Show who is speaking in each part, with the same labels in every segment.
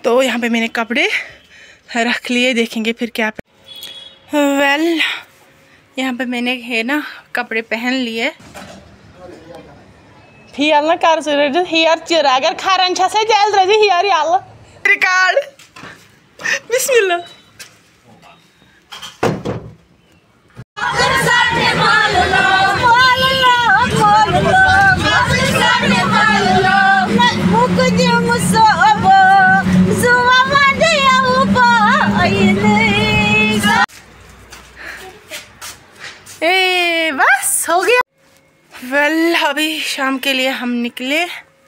Speaker 1: तो यहाँ पे मैंने कपड़े रख लिए, देखेंगे फिर क्या। वेल यहाँ पे मैंने है ना कपड़े पहन लिए। हियर ना कर हियर चिर अगर खरन से जल रही हियर यल रिकॉर्ड बिस्मिल्लाह। बस हो गया। वेल अभी शाम के लिए हम निकले।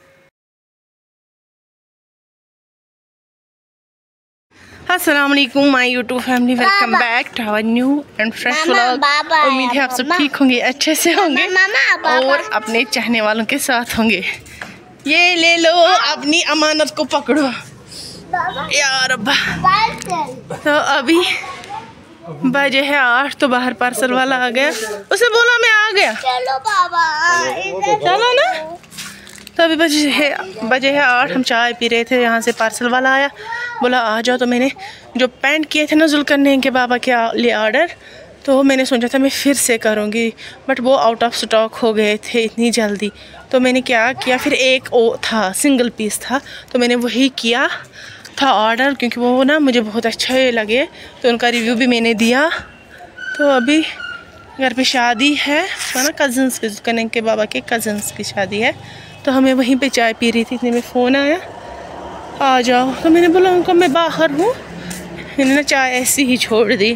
Speaker 1: अस्सलाम वालेकुम my YouTube family, welcome back to our new and fresh vlog. उम्मीद है आप सब ठीक होंगे, अच्छे से होंगे और अपने चाहने वालों के साथ होंगे। ये ले लो अपनी अमानत को पकड़ो यार अब्बा। तो अभी बजे है 8, तो बाहर पार्सल वाला आ गया। उसे बोला मैं आ गया, चलो बाबा चलो ना। तो अभी बजे है 8, हम चाय पी रहे थे, यहाँ से पार्सल वाला आया, बोला आ जाओ। तो मैंने जो पैंट किए थे ना जुल्करनैन के बाबा के लिए ऑर्डर, तो मैंने सोचा था मैं फिर से करूँगी, बट वो आउट ऑफ स्टॉक हो गए थे इतनी जल्दी। तो मैंने क्या किया, फिर एक वो था सिंगल पीस था, तो मैंने वही किया था ऑर्डर, क्योंकि वो ना मुझे बहुत अच्छे लगे, तो उनका रिव्यू भी मैंने दिया। तो अभी घर पे शादी है ना, कज़न्स की, जुल्करनैन के बाबा के कज़न्स की शादी है, तो हमें वहीं पे चाय पी रही थी, इतने में फ़ोन आया आ जाओ। तो मैंने बोला उनको मैं बाहर हूँ, मैंने ना चाय ऐसी ही छोड़ दी।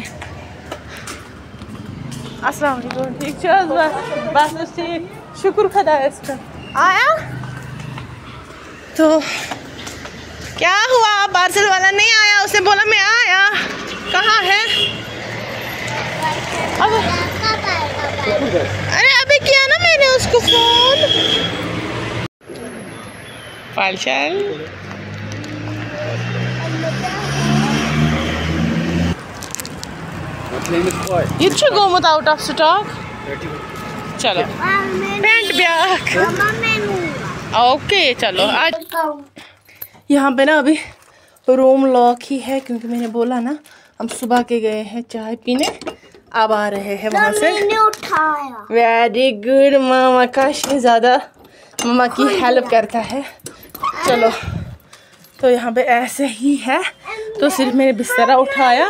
Speaker 1: अस्सलाम वालेकुम। ठीक चल बस ठीक, शुक्र खुदा इसका आया। तो क्या हुआ, पार्सल वाला नहीं आया? उसने बोला मैं आया, कहाँ है? अब अरे अभी किया ना मैंने उसको फ़ोन। पार्सल ये गोमुत आउट ऑफ स्टॉक। चलो पेंट ब्याग ओके चलो। आज यहाँ पे ना अभी रूम लॉक ही है, क्योंकि मैंने बोला ना हम सुबह के गए हैं चाय पीने, अब आ रहे हैं वहाँ से। वेरी गुड, मामा का शहज़ादा मामा की हेल्प करता है। चलो तो यहाँ पे ऐसे ही है, तो सिर्फ मैंने बिस्तरा उठाया,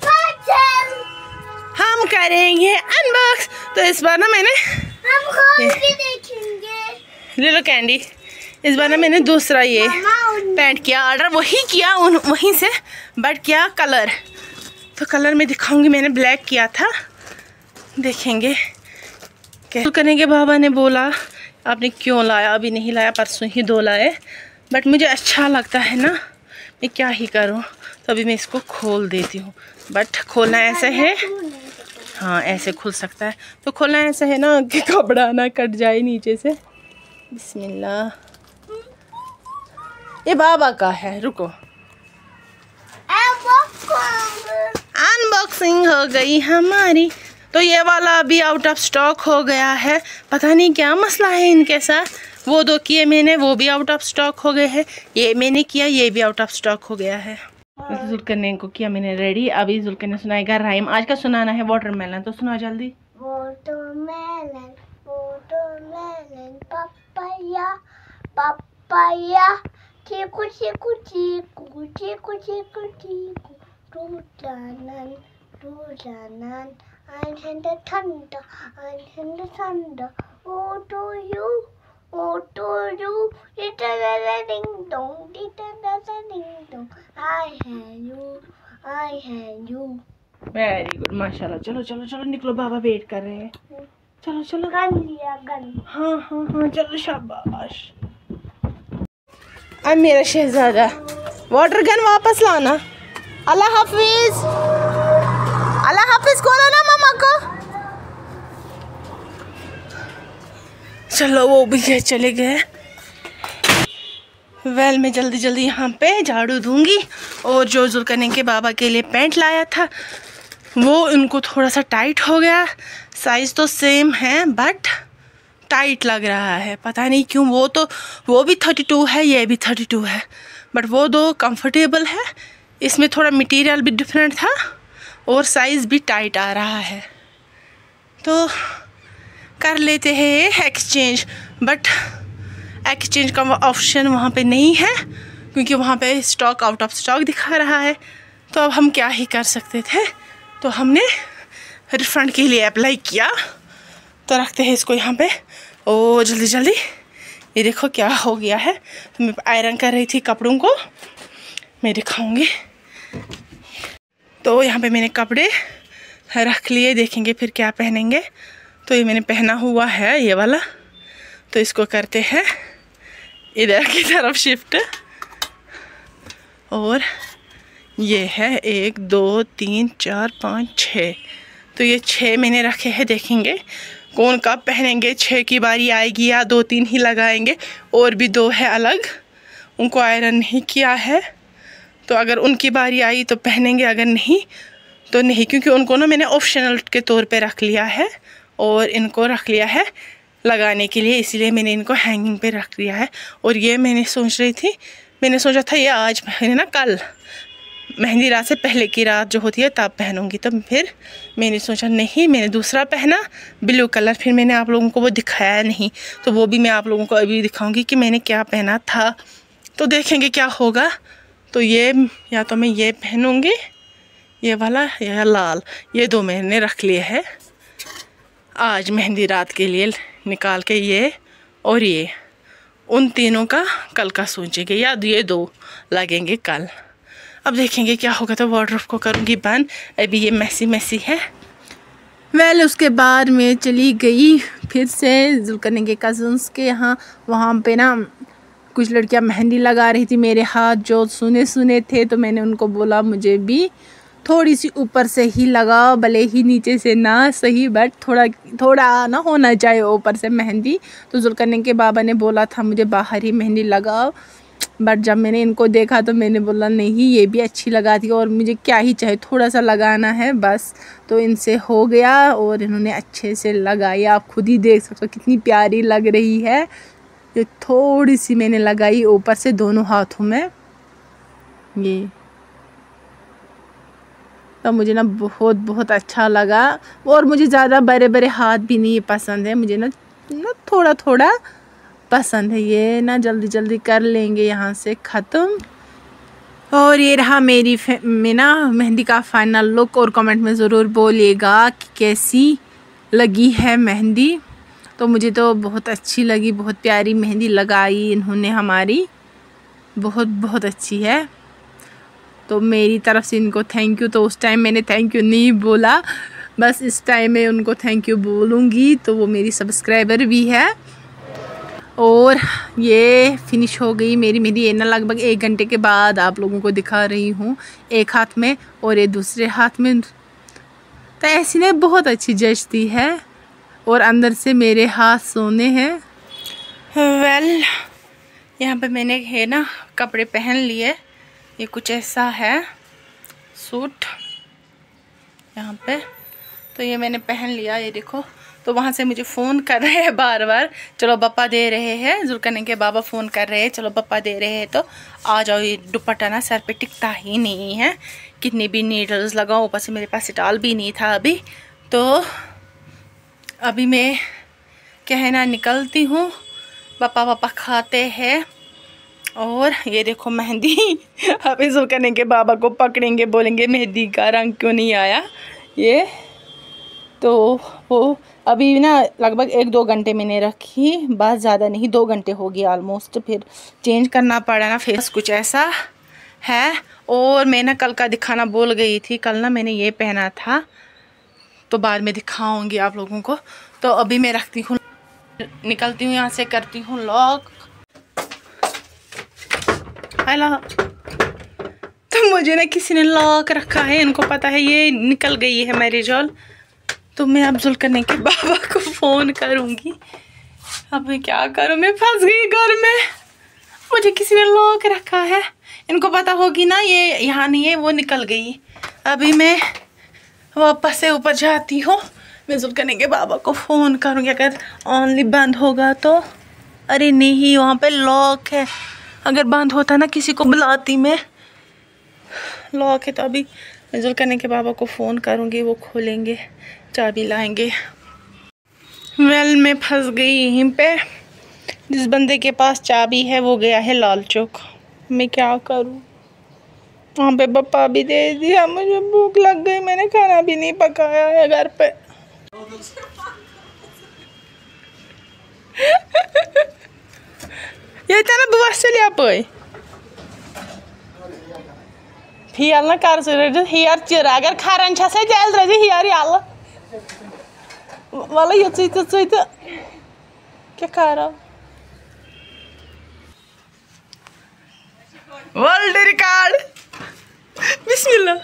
Speaker 1: हम करेंगे अनबॉक्स। तो इस बार ना मैंने ले लो कैंडी, इस बार ना मैंने दूसरा ये पैंट किया ऑर्डर, वही किया वहीं से, बट क्या कलर, तो कलर में दिखाऊंगी। मैंने ब्लैक किया था, देखेंगे कैसे करेंगे। बाबा ने बोला आपने क्यों लाया, अभी नहीं लाया, परसों ही 2 लाए, बट मुझे अच्छा लगता है ना, मैं क्या ही करूं। तो अभी मैं इसको खोल देती हूँ, बट खोलना ऐसे है, हाँ ऐसे खुल सकता है, तो खोलना ऐसा है ना कि कपड़ा ना कट जाए नीचे से। बिस्मिल्लाह, ये बाबा का है, रुको। अनबॉक्सिंग हो गई हमारी। तो ये वाला अभी आउट ऑफ स्टॉक हो गया है, पता नहीं क्या मसला है इनके साथ। वो 2 किए मैंने, वो भी आउट ऑफ स्टॉक हो गए हैं, ये मैंने किया, ये भी आउट ऑफ स्टॉक हो गया है। जुल्करनैन को किया मैंने रेडी, अभी जुल्करनैन सुनाएगा राइम। आज का सुनाना है वाटरमेलन, तो सुना जल्दी। वाटरमेलन वाटरमेलन पपाया पपाया चीकू चीकू चीकू चीकू चीकू चीकू टूटानन टूटानन and the thunder and the thunder oh to you it a ding dong, it a ding dong, I had you very good माशाल्लाह। चलो चलो चलो निकलो, बाबा वेट कर रहे हैं। चलो चलो गन लिया गन, हाँ हाँ हाँ चलो शाबाश। अब मेरा शहजादा वाटर गन वापस लाना। अल्लाह हाफिज, अल्लाह हाफिज खोलो ना मामा को। चलो वो भी चले गए। वेल मैं जल्दी जल्दी यहाँ पे झाड़ू दूंगी। और जो जुल्करनैन के बाबा के लिए पैंट लाया था वो उनको थोड़ा सा टाइट हो गया, साइज़ तो सेम है बट टाइट लग रहा है, पता नहीं क्यों। वो भी 32 है, ये भी 32 है, बट वो 2 कंफर्टेबल है। इसमें थोड़ा मटेरियल भी डिफरेंट था और साइज़ भी टाइट आ रहा है, तो कर लेते हैं एक्सचेंज। बट एक्सचेंज का ऑप्शन वहाँ पे नहीं है क्योंकि वहाँ पे स्टॉक आउट ऑफ स्टॉक दिखा रहा है। तो अब हम क्या ही कर सकते थे, तो हमने रिफ़ंड के लिए अप्लाई किया। तो रखते हैं इसको यहाँ पे। ओ जल्दी जल्दी, ये देखो क्या हो गया है। तो मैं आयरन कर रही थी कपड़ों को, मैं दिखाऊंगी। तो यहाँ पे मैंने कपड़े रख लिए, देखेंगे फिर क्या पहनेंगे। तो ये मैंने पहना हुआ है ये वाला, तो इसको करते हैं इधर की तरफ शिफ्ट। और ये है 1 2 3 4 5 6, तो ये 6 मैंने रखे हैं। देखेंगे कौन कब पहनेंगे, 6 की बारी आएगी या 2-3 ही लगाएंगे। और भी 2 है अलग, उनको आयरन नहीं किया है, तो अगर उनकी बारी आई तो पहनेंगे, अगर नहीं तो नहीं, क्योंकि उनको ना मैंने ऑप्शनल के तौर पे रख लिया है और इनको रख लिया है लगाने के लिए, इसलिए मैंने इनको हैंगिंग पे रख लिया है। और ये मैंने सोच रही थी, मैंने सोचा था ये आज पहने ना, कल मेहंदी रात से पहले की रात जो होती है तब पहनूंगी। तो फिर मैंने सोचा नहीं, मैंने दूसरा पहना ब्लू कलर, फिर मैंने आप लोगों को वो दिखाया नहीं, तो वो भी मैं आप लोगों को अभी दिखाऊंगी कि मैंने क्या पहना था। तो देखेंगे क्या होगा। तो ये या तो मैं ये पहनूंगी, ये वाला या लाल, ये 2 मैंने रख लिए हैं आज मेहंदी रात के लिए निकाल के। ये और ये, उन तीनों का कल का सोचेंगे, या ये 2 लगेंगे कल। अब देखेंगे क्या होगा। तो वार्डरोब को करूँगी बंद, अभी ये मैसी है। वेल उसके बाद मैं चली गई फिर से जुल्करन के कज़न्स के यहाँ। वहाँ पे ना कुछ लड़कियाँ मेहंदी लगा रही थी, मेरे हाथ जो सुने थे, तो मैंने उनको बोला मुझे भी थोड़ी सी ऊपर से ही लगाओ, भले ही नीचे से ना सही, बट थोड़ा ना होना चाहिए ऊपर से मेहंदी। तो जुल्करन के बाबा ने बोला था मुझे बाहर ही मेहंदी लगाओ, बट जब मैंने इनको देखा तो मैंने बोला नहीं, ये भी अच्छी लगाती है और मुझे क्या ही चाहिए, थोड़ा सा लगाना है बस। तो इनसे हो गया और इन्होंने अच्छे से लगाई। आप खुद ही देख सकते हो कितनी प्यारी लग रही है। ये थोड़ी सी मैंने लगाई ऊपर से दोनों हाथों में, ये तो मुझे ना बहुत अच्छा लगा। और मुझे ज़्यादा बड़े बड़े हाथ भी नहीं पसंद है, मुझे ना थोड़ा पसंद है। ये ना जल्दी कर लेंगे यहाँ से ख़त्म। और ये रहा मेरी ना मेहंदी का फाइनल लुक। और कमेंट में ज़रूर बोलिएगा कि कैसी लगी है मेहंदी। तो मुझे तो बहुत अच्छी लगी, बहुत प्यारी मेहंदी लगाई इन्होंने हमारी, बहुत अच्छी है। तो मेरी तरफ से इनको थैंक यू। तो उस टाइम मैंने थैंक यू नहीं बोला, बस इस टाइम मैं उनको थैंक यू बोलूँगी। तो वो मेरी सब्सक्राइबर भी है। और ये फिनिश हो गई मेरी मेहंदी। ये ना लगभग 1 घंटे के बाद आप लोगों को दिखा रही हूँ, एक हाथ में और ये दूसरे हाथ में। तो ऐसी ने बहुत अच्छी जचती है और अंदर से मेरे हाथ सोने हैं। वेल यहाँ पे मैंने है ना कपड़े पहन लिए। ये कुछ ऐसा है सूट यहाँ पे, तो ये मैंने पहन लिया, ये देखो। तो वहाँ से मुझे फ़ोन कर रहे हैं बार, चलो पापा दे रहे हैं, जुल्करन के बाबा फ़ोन कर रहे हैं, चलो पापा दे रहे हैं तो आ जाओ। ये दुपट्टा ना सर पे टिकता ही नहीं है, कितनी भी नीडल्स लगाओ, ऊपर से मेरे पास स्टाल भी नहीं था अभी। तो अभी मैं क्या है ना निकलती हूँ, पापा खाते हैं। और ये देखो मेहंदी अभी जुल्करन के बाबा को पकड़ेंगे, बोलेंगे मेहंदी का रंग क्यों नहीं आया। ये तो वो अभी ना लगभग 1-2 घंटे मैंने रखी, बस ज़्यादा नहीं, 2 घंटे हो गए ऑलमोस्ट। फिर चेंज करना पड़ा ना फेस, कुछ ऐसा है। और मैं ना कल का दिखाना भूल गई थी, कल ना मैंने ये पहना था, तो बाद में दिखाऊंगी आप लोगों को। तो अभी मैं रखती हूँ, निकलती हूँ यहाँ से, करती हूँ लॉक। हेलो, तो मुझे ना किसी ने लॉक रखा है, इनको पता है ये निकल गई है मेरी जॉल। तो मैं अब जुल्करन के बाबा को फ़ोन करूँगी। अब मैं क्या करूँ, मैं फंस गई घर में, मुझे किसी ने लॉक रखा है। इनको पता होगी ना ये यहाँ नहीं है, वो निकल गई। अभी मैं वापस से ऊपर जाती हूँ, मैं जुल्करन के बाबा को फ़ोन करूँगी। अगर ऑनली बंद होगा तो, अरे नहीं वहाँ पे लॉक है। अगर बंद होता ना किसी को बुलाती मैं। लॉक है तो अभी जुल्करनैन के बाबा को फ़ोन करूँगी, वो खोलेंगे, चाबी लाएंगे। वेल मैं फंस गई यहीं पे। जिस बंदे के पास चाबी है वो गया है लाल चौक। मैं क्या करूँ? वहाँ पे पप्पा भी दे दिया। मुझे भूख लग गई, मैंने खाना भी नहीं पकाया है घर पे। ये ना बस चलिए पे हियर ना कर हियर चिर अगर खरन जल रही हियर यल वाला ये क्या कर वर्ल्ड रिकॉर्ड बिस्मिल्लाह।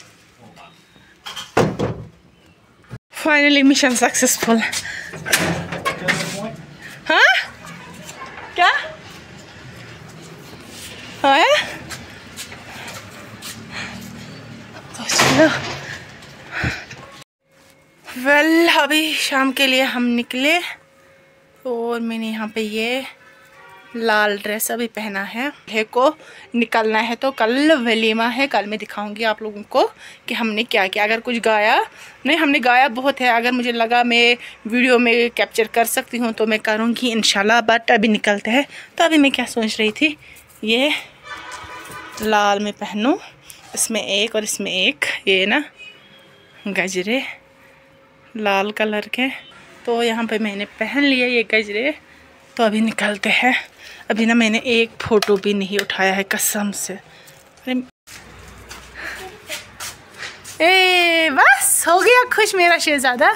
Speaker 1: Finally mission successful. हाँ क्या है? तो चलो वेल अभी शाम के लिए हम निकले और मैंने यहाँ पे ये लाल ड्रेस अभी पहना है। को निकलना है तो कल वलीमा है। कल मैं दिखाऊंगी आप लोगों को कि हमने क्या किया। अगर कुछ गाया नहीं, हमने गाया बहुत है। अगर मुझे लगा मैं वीडियो में कैप्चर कर सकती हूँ तो मैं करूँगी इंशाल्लाह। बट अभी निकलते हैं। तो अभी मैं क्या सोच रही थी, ये लाल में पहनूँ, इसमें एक और इसमें एक, ये ना गजरे लाल कलर के। तो यहाँ पे मैंने पहन लिया ये गजरे। तो अभी निकलते हैं। अभी ना मैंने एक फ़ोटो भी नहीं उठाया है कसम से। ए बस हो गया खुश मेरा शहजादा।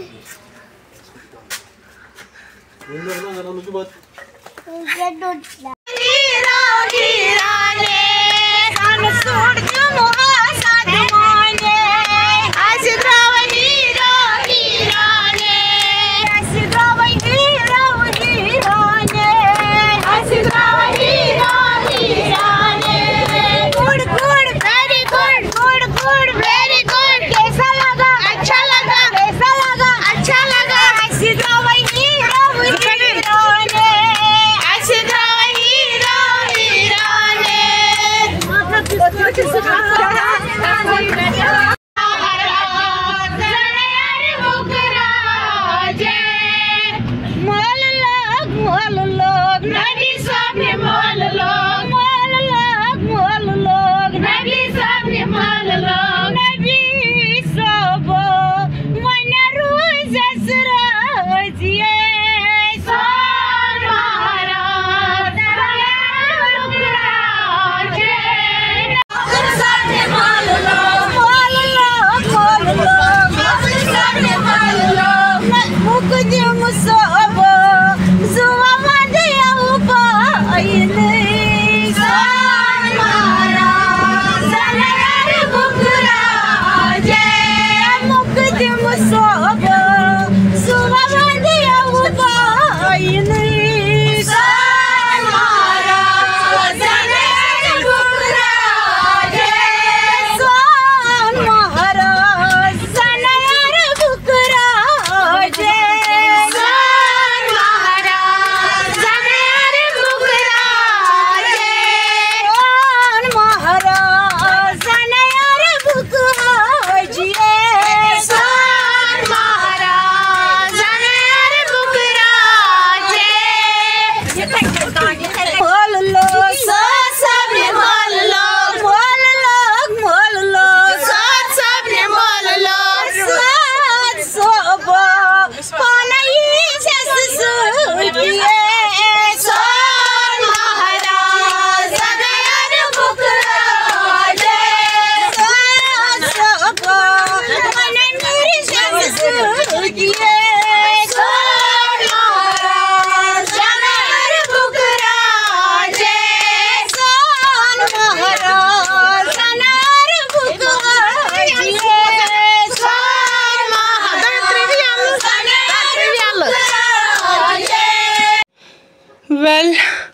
Speaker 1: वेल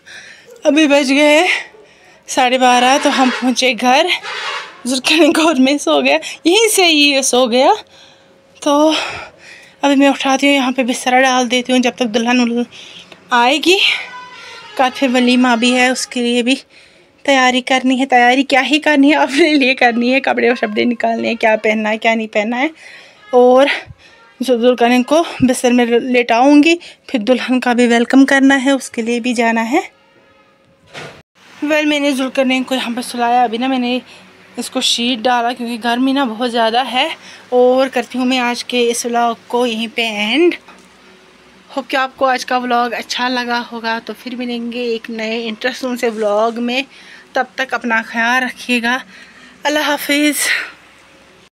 Speaker 1: अभी बज गए 12:30 तो हम पहुँचे घर। जुल्करनैन गोद में सो गया, यहीं से ही सो गया। तो अभी मैं उठाती हूँ, यहाँ पे बिस्तर डाल देती हूँ जब तक दुल्हन आएगी। का फिर वलीमा भी है, उसके लिए भी तैयारी करनी है। तैयारी क्या ही करनी है, अपने लिए करनी है। कपड़े और शब्दे निकालने हैं, क्या पहनना है क्या नहीं पहनना है। और दुल्हन को बिस्तर में लेटाऊंगी, फिर दुल्हन का भी वेलकम करना है, उसके लिए भी जाना है। मैंने जुल्करनैन को यहाँ पर सुलाया। अभी ना मैंने इसको शीट डाला क्योंकि गर्मी ना बहुत ज़्यादा है। और करती हूँ मैं आज के इस व्लॉग को यहीं पे एंड। होप कि आपको आज का व्लॉग अच्छा लगा होगा। तो फिर मिलेंगे एक नए इंटरेस्टिंग से व्लॉग में। तब तक अपना ख्याल रखिएगा। अल्लाह हाफिज़।